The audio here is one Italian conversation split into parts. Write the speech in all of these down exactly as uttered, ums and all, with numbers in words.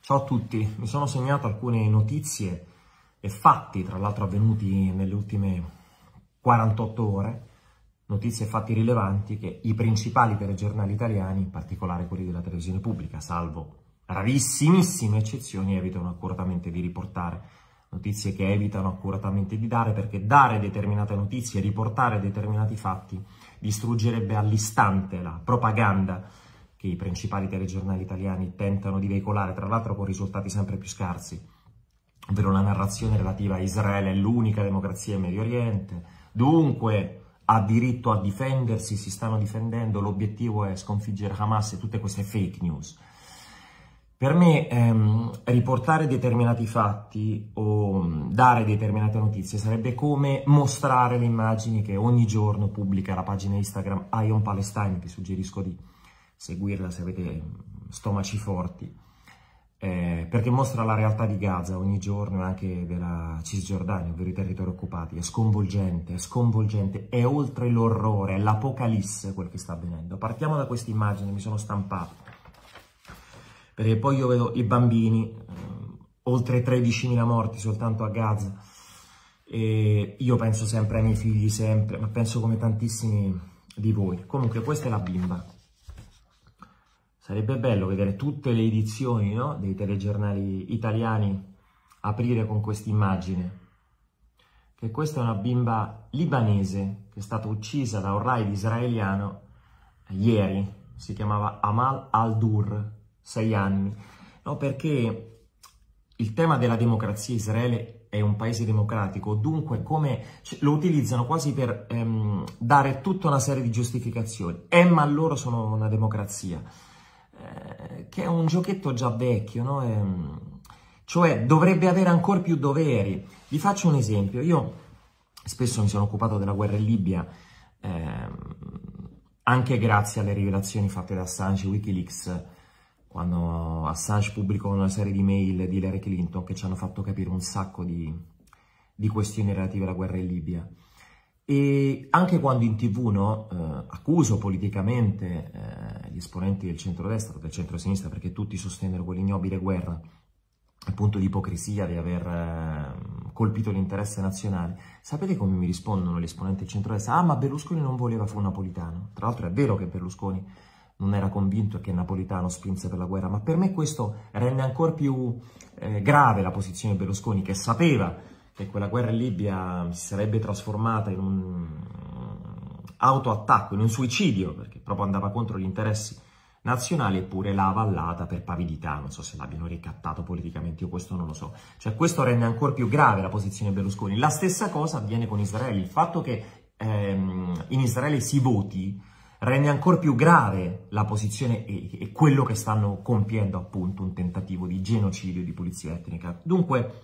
Ciao a tutti, mi sono segnato alcune notizie e fatti, tra l'altro avvenuti nelle ultime quarantotto ore, notizie e fatti rilevanti che i principali telegiornali italiani, in particolare quelli della televisione pubblica, salvo rarissimissime eccezioni, evitano accuratamente di riportare. Notizie che evitano accuratamente di dare, perché dare determinate notizie, riportare determinati fatti, distruggerebbe all'istante la propaganda che i principali telegiornali italiani tentano di veicolare, tra l'altro con risultati sempre più scarsi, ovvero la narrazione relativa a Israele è l'unica democrazia in Medio Oriente, dunque ha diritto a difendersi, si stanno difendendo, l'obiettivo è sconfiggere Hamas e tutte queste fake news. Per me ehm, riportare determinati fatti o dare determinate notizie sarebbe come mostrare le immagini che ogni giorno pubblica la pagina Instagram Ion Palestine, vi suggerisco di seguirla se avete stomaci forti, eh, perché mostra la realtà di Gaza ogni giorno e anche della Cisgiordania, ovvero i territori occupati. È sconvolgente, è sconvolgente, è oltre l'orrore, è l'apocalisse quel che sta avvenendo. Partiamo da questa immagine, mi sono stampato, perché poi io vedo i bambini, eh, oltre tredicimila morti soltanto a Gaza, e io penso sempre ai miei figli, sempre, ma penso come tantissimi di voi. Comunque questa è la bimba. Sarebbe bello vedere tutte le edizioni, no, dei telegiornali italiani aprire con questa immagine, che questa è una bimba libanese che è stata uccisa da un raid israeliano ieri, si chiamava Amal al-Dur, sei anni, no, perché il tema della democrazia, Israele è un paese democratico, dunque come lo utilizzano quasi per ehm, dare tutta una serie di giustificazioni. Eh, ma loro sono una democrazia. Che è un giochetto già vecchio, no? E, cioè dovrebbe avere ancora più doveri. Vi faccio un esempio. Io spesso mi sono occupato della guerra in Libia, eh, anche grazie alle rivelazioni fatte da Assange e Wikileaks, quando Assange pubblicò una serie di mail di Hillary Clinton che ci hanno fatto capire un sacco di, di questioni relative alla guerra in Libia. E anche quando in tv, no, eh, accuso politicamente eh, gli esponenti del centrodestra o del centrosinistra, perché tutti sostennero quell'ignobile guerra, appunto di ipocrisia, di aver eh, colpito l'interesse nazionale, sapete come mi rispondono gli esponenti del centrodestra? Ah, ma Berlusconi non voleva fu Napolitano. Tra l'altro è vero che Berlusconi non era convinto e che Napolitano spinse per la guerra, ma per me questo rende ancora più eh, grave la posizione di Berlusconi, che sapeva che quella guerra in Libia si sarebbe trasformata in un autoattacco, in un suicidio, perché proprio andava contro gli interessi nazionali, eppure l'ha avallata per pavidità. Non so se l'abbiano ricattato politicamente, io questo non lo so. Cioè questo rende ancora più grave la posizione di Berlusconi. La stessa cosa avviene con Israele. Il fatto che ehm, in Israele si voti rende ancora più grave la posizione e, e quello che stanno compiendo, appunto, un tentativo di genocidio, di pulizia etnica. Dunque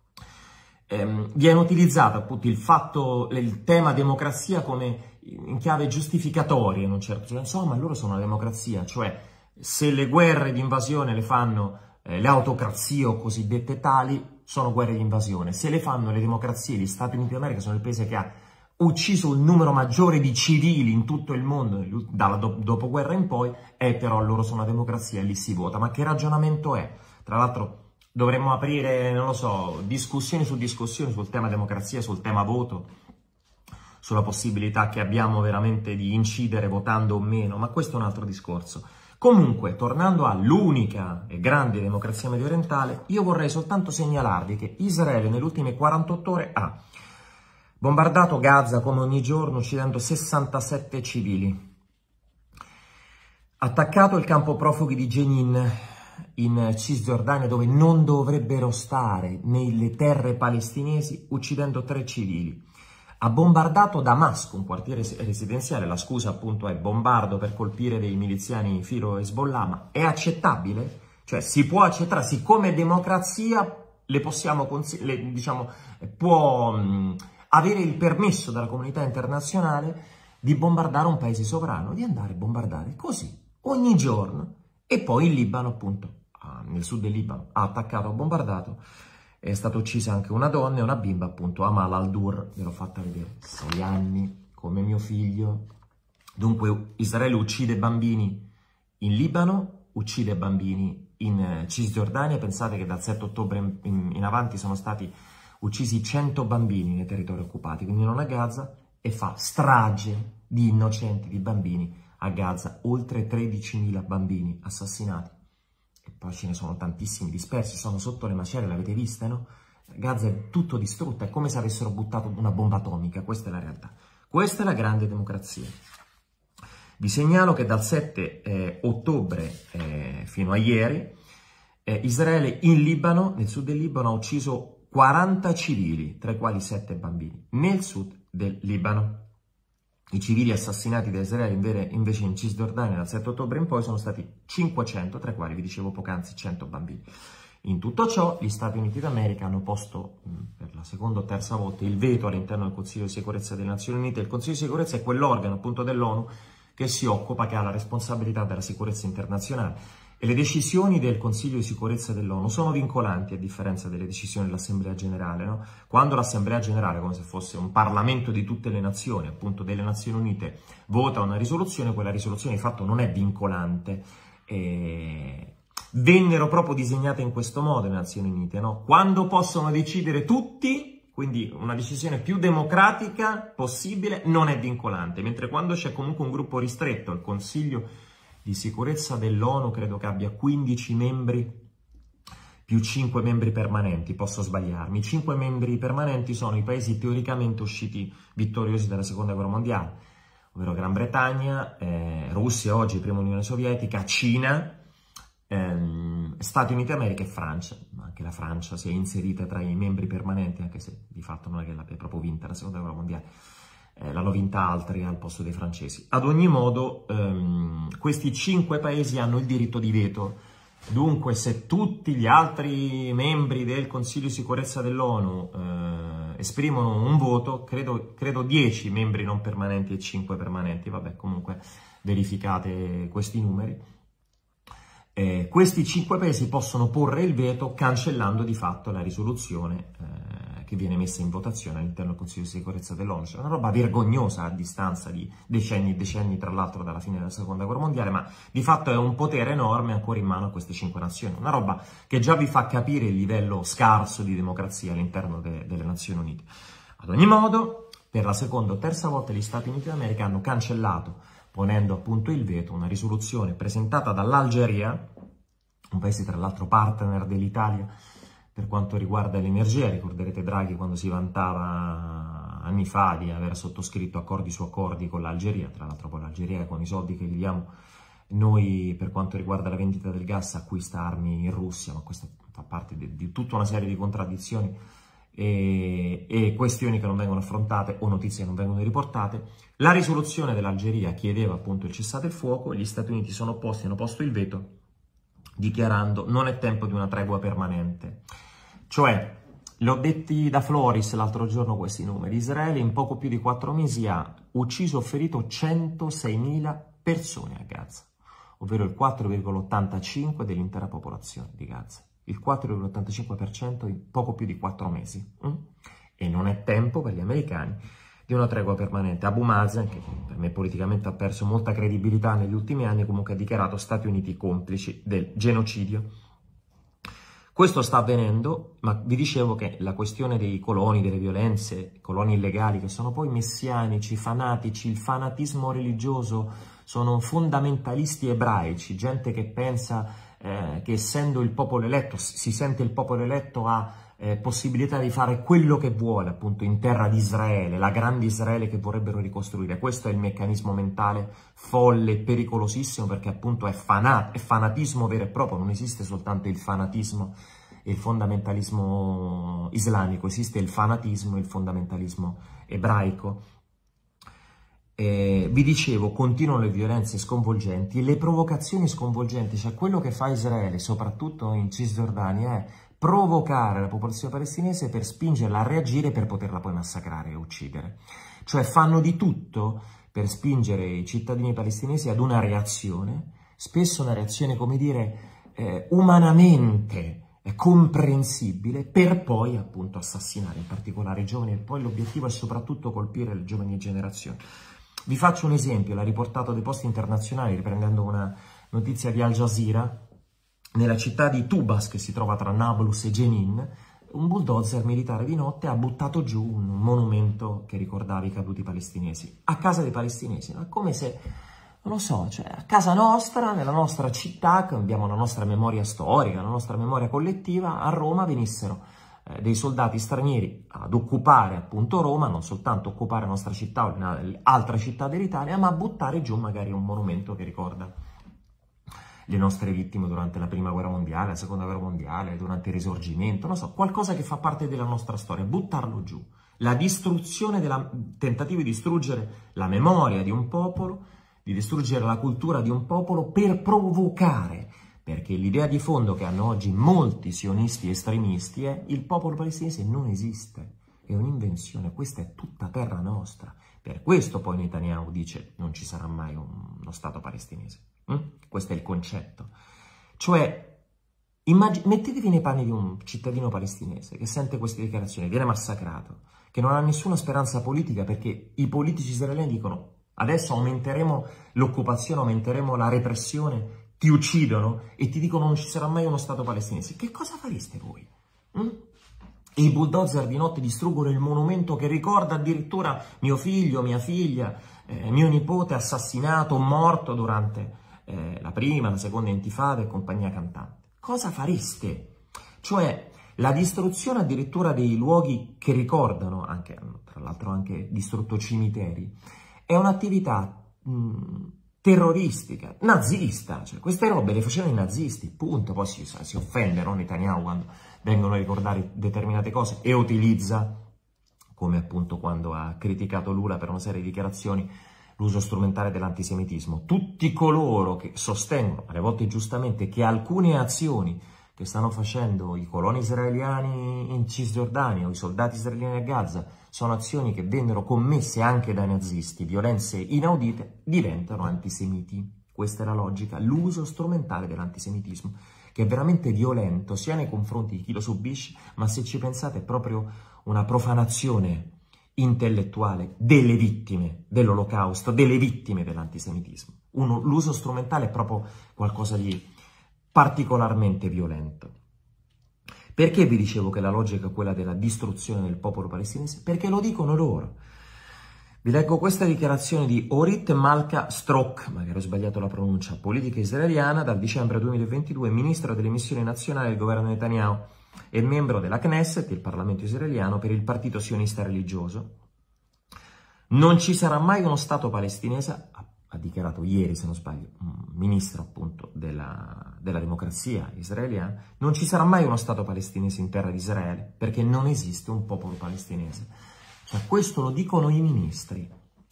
ehm, viene utilizzato appunto il fatto, il tema democrazia come in chiave giustificatoria, in un certo senso. Oh, ma loro sono una democrazia, cioè se le guerre di invasione le fanno eh, le autocrazie o cosiddette tali, sono guerre di invasione. Se le fanno le democrazie, gli Stati Uniti d'America sono il paese che ha ucciso il numero maggiore di civili in tutto il mondo dalla do dopoguerra in poi, e però loro sono una democrazia e lì si vota. Ma che ragionamento è? Tra l'altro dovremmo aprire, non lo so, discussioni su discussioni sul tema democrazia, sul tema voto, sulla possibilità che abbiamo veramente di incidere votando o meno, ma questo è un altro discorso. Comunque, tornando all'unica e grande democrazia mediorientale, io vorrei soltanto segnalarvi che Israele nelle ultime quarantotto ore ha bombardato Gaza come ogni giorno, uccidendo sessantasette civili. Attaccato il campo profughi di Jenin in Cisgiordania, dove non dovrebbero stare, nelle terre palestinesi, uccidendo tre civili. Ha bombardato Damasco, un quartiere residenziale. La scusa appunto è bombardo per colpire dei miliziani filo Hezbollah, ma è accettabile? Cioè si può accettare, siccome democrazia le possiamo, le, diciamo, può mh, avere il permesso dalla comunità internazionale di bombardare un paese sovrano, di andare a bombardare così, ogni giorno. E poi il Libano, appunto, nel sud del Libano, ha attaccato, ha bombardato, è stata uccisa anche una donna e una bimba, appunto, Amal al-Dur, ve l'ho fatta vedere, sei anni, come mio figlio. Dunque Israele uccide bambini in Libano, uccide bambini in Cisgiordania. Pensate che dal sette ottobre in, in, in avanti sono stati uccisi cento bambini nei territori occupati, quindi non a Gaza, e fa strage di innocenti, di bambini a Gaza, oltre tredicimila bambini assassinati. E poi ce ne sono tantissimi dispersi, sono sotto le macerie, l'avete vista, no? Gaza è tutto distrutto, è come se avessero buttato una bomba atomica, questa è la realtà. Questa è la grande democrazia. Vi segnalo che dal sette eh, ottobre eh, fino a ieri eh, Israele in Libano, nel sud del Libano, ha ucciso quaranta civili, tra i quali sette bambini, nel sud del Libano. I civili assassinati da Israele invece in Cisgiordania dal sette ottobre in poi sono stati cinquecento, tra i quali vi dicevo poc'anzi cento bambini. In tutto ciò gli Stati Uniti d'America hanno posto mh, per la seconda o terza volta il veto all'interno del Consiglio di Sicurezza delle Nazioni Unite. Il Consiglio di Sicurezza è quell'organo appunto dell'ONU che si occupa, che ha la responsabilità della sicurezza internazionale, e le decisioni del Consiglio di Sicurezza dell'ONU sono vincolanti a differenza delle decisioni dell'Assemblea Generale, no? Quando l'Assemblea Generale, come se fosse un Parlamento di tutte le nazioni, appunto delle Nazioni Unite, vota una risoluzione, quella risoluzione di fatto non è vincolante. E vennero proprio disegnate in questo modo le Nazioni Unite, no? Quando possono decidere tutti, quindi una decisione più democratica possibile, non è vincolante, mentre quando c'è comunque un gruppo ristretto, il Consiglio di Sicurezza dell'ONU credo che abbia quindici membri più cinque membri permanenti, posso sbagliarmi. I cinque membri permanenti sono i paesi teoricamente usciti vittoriosi dalla Seconda Guerra Mondiale, ovvero Gran Bretagna, eh, Russia oggi, prima Unione Sovietica, Cina, ehm, Stati Uniti d'America e Francia. Anche la Francia si è inserita tra i membri permanenti, anche se di fatto non è che l'abbia proprio vinta la Seconda Guerra Mondiale. Eh, l'hanno vinta altri al posto dei francesi. Ad ogni modo, ehm, questi cinque paesi hanno il diritto di veto. Dunque, se tutti gli altri membri del Consiglio di Sicurezza dell'ONU eh, esprimono un voto, credo, credo dieci membri non permanenti e cinque permanenti, vabbè, comunque verificate questi numeri, eh, questi cinque paesi possono porre il veto cancellando di fatto la risoluzione eh, che viene messa in votazione all'interno del Consiglio di Sicurezza dell'ONU. Cioè una roba vergognosa a distanza di decenni e decenni, tra l'altro, dalla fine della Seconda Guerra Mondiale, ma di fatto è un potere enorme ancora in mano a queste cinque nazioni. Una roba che già vi fa capire il livello scarso di democrazia all'interno de- delle Nazioni Unite. Ad ogni modo, per la seconda o terza volta gli Stati Uniti d'America hanno cancellato, ponendo appunto il veto, una risoluzione presentata dall'Algeria, un paese tra l'altro partner dell'Italia per quanto riguarda l'energia. Ricorderete Draghi quando si vantava anni fa di aver sottoscritto accordi su accordi con l'Algeria, tra l'altro poi l'Algeria con i soldi che gli diamo noi per quanto riguarda la vendita del gas acquista armi in Russia, ma questo fa parte di, di tutta una serie di contraddizioni e, e questioni che non vengono affrontate o notizie che non vengono riportate. La risoluzione dell'Algeria chiedeva appunto il cessate il fuoco, gli Stati Uniti sono opposti, hanno posto il veto dichiarando non è tempo di una tregua permanente. Cioè, l'ho detti da Floris l'altro giorno questi numeri, Israele in poco più di quattro mesi ha ucciso o ferito centoseimila persone a Gaza, ovvero il quattro virgola ottantacinque per cento dell'intera popolazione di Gaza, il quattro virgola ottantacinque per cento in poco più di quattro mesi. Mm? E non è tempo per gli americani di una tregua permanente. Abu Mazen, che per me politicamente ha perso molta credibilità negli ultimi anni, comunque ha dichiarato Stati Uniti complici del genocidio. Questo sta avvenendo, ma vi dicevo che la questione dei coloni, delle violenze, coloni illegali, che sono poi messianici, fanatici, il fanatismo religioso, sono fondamentalisti ebraici, gente che pensa eh, che essendo il popolo eletto, si sente il popolo eletto ha eh, possibilità di fare quello che vuole appunto in terra di Israele, la grande Israele che vorrebbero ricostruire. Questo è il meccanismo mentale folle e pericolosissimo, perché appunto è, fanat- è fanatismo vero e proprio, non esiste soltanto il fanatismo e il fondamentalismo islamico, esiste il fanatismo e il fondamentalismo ebraico. Eh, vi dicevo, continuano le violenze sconvolgenti, le provocazioni sconvolgenti, cioè quello che fa Israele, soprattutto in Cisgiordania, è provocare la popolazione palestinese per spingerla a reagire per poterla poi massacrare e uccidere. Cioè fanno di tutto per spingere i cittadini palestinesi ad una reazione, spesso una reazione, come dire, eh, umanamente eh, comprensibile, per poi appunto assassinare in particolare i giovani, e poi l'obiettivo è soprattutto colpire le giovani generazioni. Vi faccio un esempio, l'ha riportato dei posti internazionali riprendendo una notizia di Al Jazeera. nella città di Tubas, che si trova tra Nablus e Jenin, un bulldozer militare di notte ha buttato giù un monumento che ricordava i caduti palestinesi, a casa dei palestinesi. È come se, non lo so, cioè a casa nostra, nella nostra città, che abbiamo la nostra memoria storica, la nostra memoria collettiva, a Roma venissero eh, dei soldati stranieri ad occupare appunto Roma, non soltanto occupare la nostra città o un'altra città dell'Italia, ma a buttare giù magari un monumento che ricorda le nostre vittime durante la prima guerra mondiale, la seconda guerra mondiale, durante il risorgimento, non so, qualcosa che fa parte della nostra storia, buttarlo giù. La distruzione, della, tentativo di distruggere la memoria di un popolo, di distruggere la cultura di un popolo per provocare, perché l'idea di fondo che hanno oggi molti sionisti estremisti è: il popolo palestinese non esiste, è un'invenzione, questa è tutta terra nostra. Per questo poi Netanyahu dice: non ci sarà mai un, uno Stato palestinese. Mm? Questo è il concetto. Cioè, mettetevi nei panni di un cittadino palestinese che sente queste dichiarazioni, viene massacrato, che non ha nessuna speranza politica, perché i politici israeliani dicono: adesso aumenteremo l'occupazione, aumenteremo la repressione, ti uccidono e ti dicono non ci sarà mai uno Stato palestinese. Che cosa fareste voi? Mm? E i bulldozer di notte distruggono il monumento che ricorda addirittura mio figlio, mia figlia, eh, mio nipote assassinato, morto durante eh, la prima, la seconda intifada e compagnia cantante. Cosa fareste? Cioè, la distruzione addirittura dei luoghi che ricordano, anche, tra l'altro anche distrutto cimiteri, è un'attività terroristica, nazista. Cioè, queste robe le facevano i nazisti, punto. Poi si, si offende, no, Netanyahu quando vengono a ricordare determinate cose e utilizza, come appunto quando ha criticato Lula per una serie di dichiarazioni, l'uso strumentale dell'antisemitismo. Tutti coloro che sostengono, alle volte giustamente, che alcune azioni che stanno facendo i coloni israeliani in Cisgiordania o i soldati israeliani a Gaza sono azioni che vennero commesse anche dai nazisti, violenze inaudite, diventano antisemiti. Questa è la logica, l'uso strumentale dell'antisemitismo, che è veramente violento sia nei confronti di chi lo subisce, ma se ci pensate è proprio una profanazione intellettuale delle vittime dell'Olocausto, delle vittime dell'antisemitismo. L'uso strumentale è proprio qualcosa di particolarmente violento. Perché vi dicevo che la logica è quella della distruzione del popolo palestinese? Perché lo dicono loro. Vi leggo questa dichiarazione di Orit Malka Strok, magari ho sbagliato la pronuncia, politica israeliana, dal dicembre duemilaventidue, ministro delle missioni nazionali del governo Netanyahu e membro della Knesset, il Parlamento israeliano, per il partito sionista religioso. Non ci sarà mai uno Stato palestinese, ha dichiarato ieri, se non sbaglio, un ministro appunto della, della democrazia israeliana, non ci sarà mai uno Stato palestinese in terra di Israele, perché non esiste un popolo palestinese. Cioè, questo lo dicono i ministri.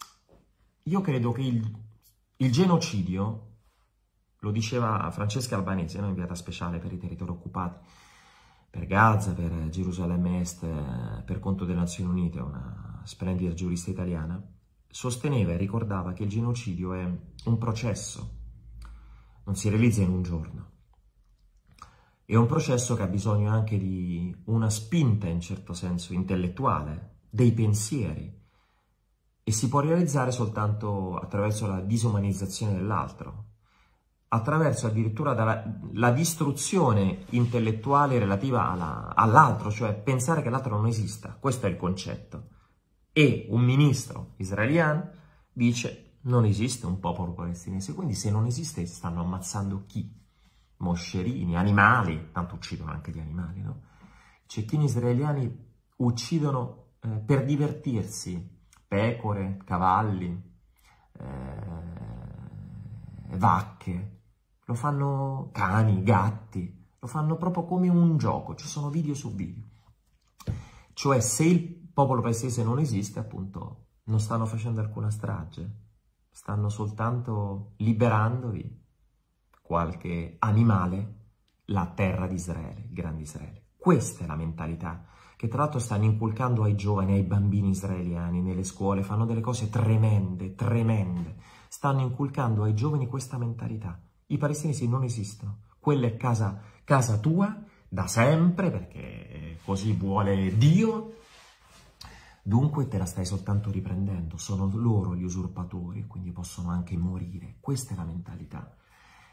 Io credo che il, il genocidio, lo diceva Francesca Albanese, no? Inviata speciale per i territori occupati, per Gaza, per Gerusalemme Est, per conto delle Nazioni Unite, una splendida giurista italiana, sosteneva e ricordava che il genocidio è un processo, non si realizza in un giorno. È un processo che ha bisogno anche di una spinta, in certo senso, intellettuale, dei pensieri, e si può realizzare soltanto attraverso la disumanizzazione dell'altro, attraverso addirittura dalla, la distruzione intellettuale relativa all'altro, cioè pensare che l'altro non esista. Questo è il concetto. E un ministro israeliano dice: non esiste un popolo palestinese, quindi se non esiste stanno ammazzando chi? Moscerini, animali, tanto uccidono anche gli animali, no? Cecchini israeliani uccidono eh, per divertirsi pecore, cavalli, eh, vacche, lo fanno cani, gatti, lo fanno proprio come un gioco, ci sono video su video. Cioè, se il popolo palestinese non esiste, appunto, non stanno facendo alcuna strage, stanno soltanto liberandovi qualche animale, la terra di Israele, il grande Israele. Questa è la mentalità che tra l'altro stanno inculcando ai giovani, ai bambini israeliani, nelle scuole, fanno delle cose tremende, tremende. Stanno inculcando ai giovani questa mentalità. I palestinesi non esistono, quella è casa, casa tua, da sempre, perché così vuole Dio. Dunque te la stai soltanto riprendendo, sono loro gli usurpatori, quindi possono anche morire. Questa è la mentalità.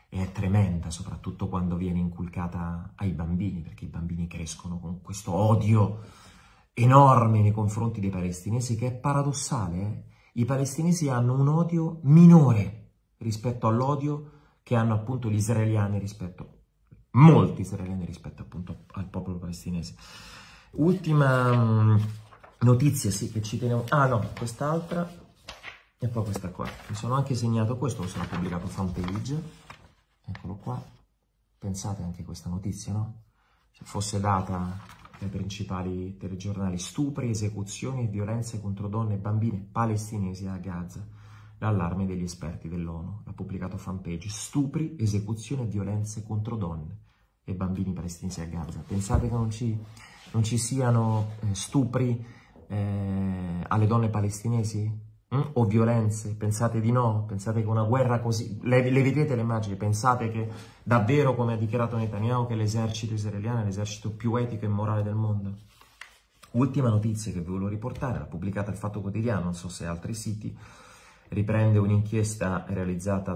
e è tremenda, soprattutto quando viene inculcata ai bambini, perché i bambini crescono con questo odio enorme nei confronti dei palestinesi, che è paradossale. Eh? I palestinesi hanno un odio minore rispetto all'odio che hanno appunto gli israeliani rispetto, molti israeliani rispetto appunto al popolo palestinese. Ultima mh, notizia, sì, che ci teniamo... Ah no, quest'altra e poi questa qua. Mi sono anche segnato questo, lo sono pubblicato fanpage. Eccolo qua. Pensate anche a questa notizia, no? Se fosse data dai principali telegiornali: stupri, esecuzioni e violenze contro donne e bambine palestinesi a Gaza. L'allarme degli esperti dell'ONU. L'ha pubblicato fanpage. Stupri, esecuzioni e violenze contro donne e bambini palestinesi a Gaza. Pensate che non ci, non ci siano eh, stupri eh, alle donne palestinesi? Mm? O violenze? Pensate di no? Pensate che una guerra così... Le, le vedete le immagini? Pensate che davvero, come ha dichiarato Netanyahu, che l'esercito israeliano è l'esercito più etico e morale del mondo? Ultima notizia che vi volevo riportare, l'ha pubblicata il Fatto Quotidiano, non so se altri siti, riprende un'inchiesta realizzata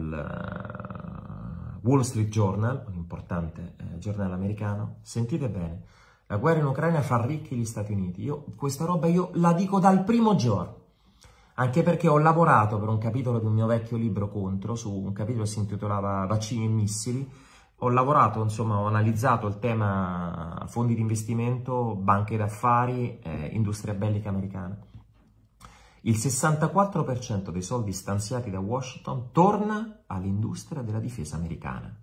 dal uh, Wall Street Journal, un importante uh, giornale americano. Sentite bene, la guerra in Ucraina fa ricchi gli Stati Uniti. Io questa roba io la dico dal primo giorno, anche perché ho lavorato per un capitolo di un mio vecchio libro contro, su un capitolo che si intitolava Vaccini e missili. Ho lavorato, insomma, ho analizzato il tema fondi di investimento, banche d'affari, eh, industria bellica americana. Il sessantaquattro per cento dei soldi stanziati da Washington torna all'industria della difesa americana.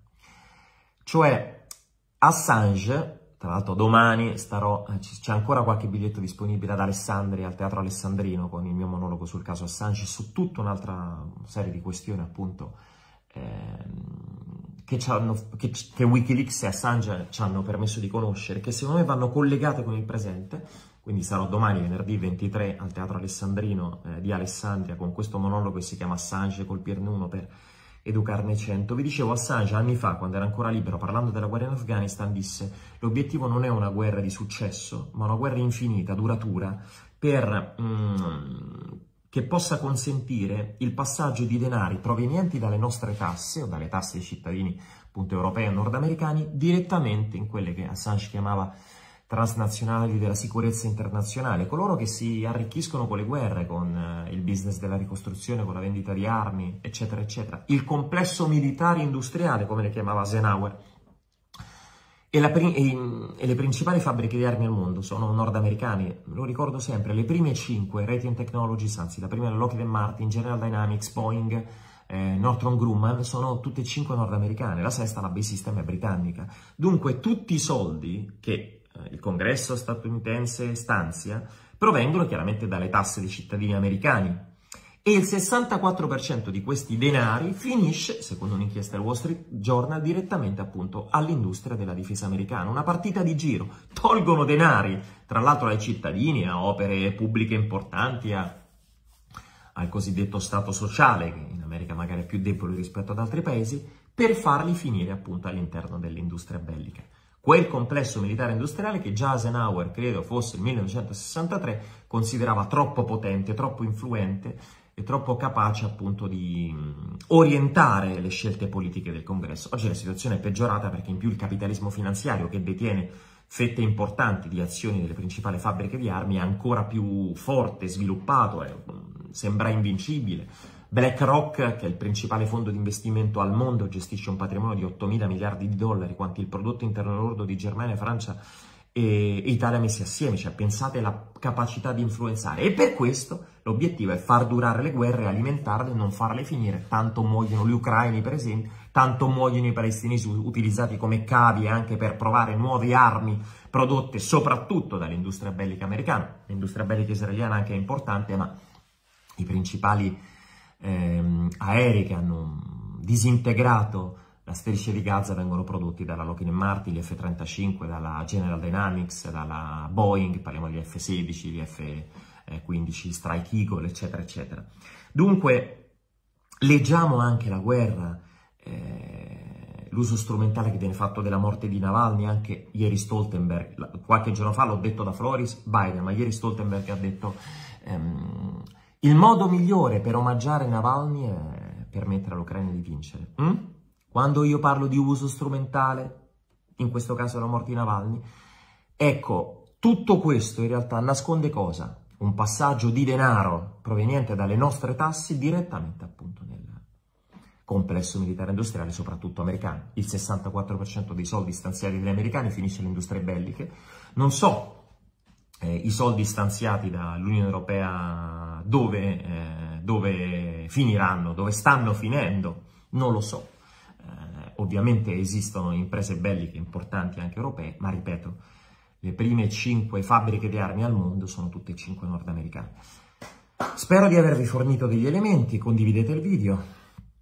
Cioè Assange, tra l'altro domani starò, c'è ancora qualche biglietto disponibile ad Alessandria, al Teatro Alessandrino, con il mio monologo sul caso Assange, su tutta un'altra serie di questioni appunto ehm, che, che, che Wikileaks e Assange ci hanno permesso di conoscere, che secondo me vanno collegate con il presente. Quindi sarò domani, venerdì ventitré, al Teatro Alessandrino eh, di Alessandria, con questo monologo che si chiama Assange colpirne uno per educarne cento. Vi dicevo, Assange anni fa, quando era ancora libero, parlando della guerra in Afghanistan, disse: l'obiettivo non è una guerra di successo, ma una guerra infinita, duratura, per, mm, che possa consentire il passaggio di denari provenienti dalle nostre tasse, o dalle tasse dei cittadini appunto europei o nordamericani, direttamente in quelle che Assange chiamava transnazionali della sicurezza internazionale, coloro che si arricchiscono con le guerre, con eh, il business della ricostruzione, con la vendita di armi, eccetera, eccetera. Il complesso militare industriale, come le chiamava Eisenhower. E, la, e, e le principali fabbriche di armi al mondo sono nordamericane, lo ricordo sempre, le prime cinque, Raytheon Technologies, anzi la prima è Lockheed Martin, General Dynamics, Boeing, eh, Northrop Grumman, sono tutte e cinque nordamericane, la sesta, la Bay System, è britannica. Dunque tutti i soldi che il Congresso statunitense stanzia provengono chiaramente dalle tasse dei cittadini americani, e il sessantaquattro per cento di questi denari finisce, secondo un'inchiesta del Wall Street Journal, direttamente appunto all'industria della difesa americana. Una partita di giro, tolgono denari tra l'altro ai cittadini, a opere pubbliche importanti, a, al cosiddetto Stato sociale, che in America magari è più debole rispetto ad altri paesi, per farli finire appunto all'interno dell'industria bellica. Quel complesso militare industriale che già Eisenhower, credo fosse il millenovecentosessantatré, considerava troppo potente, troppo influente e troppo capace appunto di orientare le scelte politiche del Congresso. Oggi la situazione è peggiorata, perché in più il capitalismo finanziario, che detiene fette importanti di azioni delle principali fabbriche di armi, è ancora più forte, sviluppato, è, sembra invincibile. BlackRock, che è il principale fondo di investimento al mondo, gestisce un patrimonio di ottomila miliardi di dollari, quanti il prodotto interno lordo di Germania, Francia e Italia messi assieme. Cioè, pensate alla capacità di influenzare. E per questo l'obiettivo è far durare le guerre, alimentarle e non farle finire. Tanto muoiono gli ucraini, per esempio, tanto muoiono i palestinesi utilizzati come cavi anche per provare nuove armi prodotte soprattutto dall'industria bellica americana. L'industria bellica israeliana anche è importante, ma i principali Ehm, aerei che hanno disintegrato la striscia di Gaza vengono prodotti dalla Lockheed Martin, gli F trentacinque, dalla General Dynamics, dalla Boeing, parliamo degli F sedici, gli F quindici Strike Eagle, eccetera, eccetera. Dunque, leggiamo anche la guerra, eh, l'uso strumentale che viene fatto della morte di Navalny. Anche ieri Stoltenberg, qualche giorno fa, l'ho detto da Floris, Biden, ma ieri Stoltenberg ha detto ehm, il modo migliore per omaggiare Navalny è permettere all'Ucraina di vincere. Mm? Quando io parlo di uso strumentale, in questo caso la morte di Navalny, ecco, tutto questo in realtà nasconde cosa? Un passaggio di denaro proveniente dalle nostre tasse direttamente appunto nel complesso militare industriale, soprattutto americano. Il sessantaquattro per cento dei soldi stanziati dagli americani finisce nelle industrie belliche. Non so eh, i soldi stanziati dall'Unione Europea dove, eh, dove finiranno, dove stanno finendo, non lo so. Eh, ovviamente esistono imprese belliche importanti anche europee, ma ripeto, le prime cinque fabbriche di armi al mondo sono tutte e cinque nordamericane. Spero di avervi fornito degli elementi, condividete il video.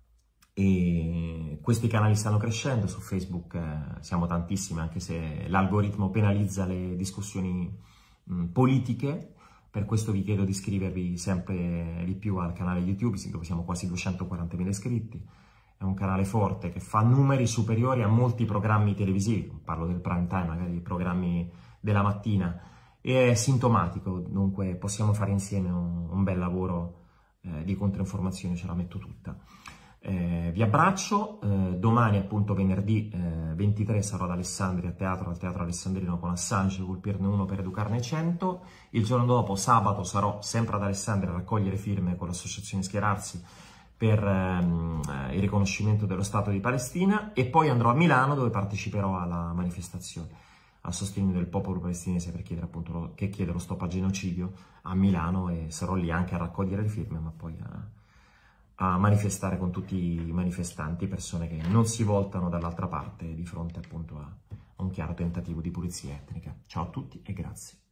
E questi canali stanno crescendo, su Facebook eh, siamo tantissimi, anche se l'algoritmo penalizza le discussioni mh, politiche. Per questo vi chiedo di iscrivervi sempre di più al canale YouTube, dove siamo quasi duecentoquarantamila iscritti. È un canale forte che fa numeri superiori a molti programmi televisivi, parlo del prime time, magari i programmi della mattina, e è sintomatico. Dunque possiamo fare insieme un, un bel lavoro eh, di controinformazione, ce la metto tutta. Eh, vi abbraccio, eh, domani appunto venerdì eh, ventitré sarò ad Alessandria a teatro, al Teatro Alessandrino con Assange, colpirne uno per educarne cento. Il giorno dopo, sabato, sarò sempre ad Alessandria a raccogliere firme con l'associazione Schierarsi per ehm, il riconoscimento dello Stato di Palestina, e poi andrò a Milano dove parteciperò alla manifestazione a sostegno del popolo palestinese per chiedere appunto lo, che chiede lo stop al genocidio a Milano, e sarò lì anche a raccogliere le firme, ma poi a a manifestare con tutti i manifestanti, persone che non si voltano dall'altra parte di fronte appunto a un chiaro tentativo di pulizia etnica. Ciao a tutti e grazie.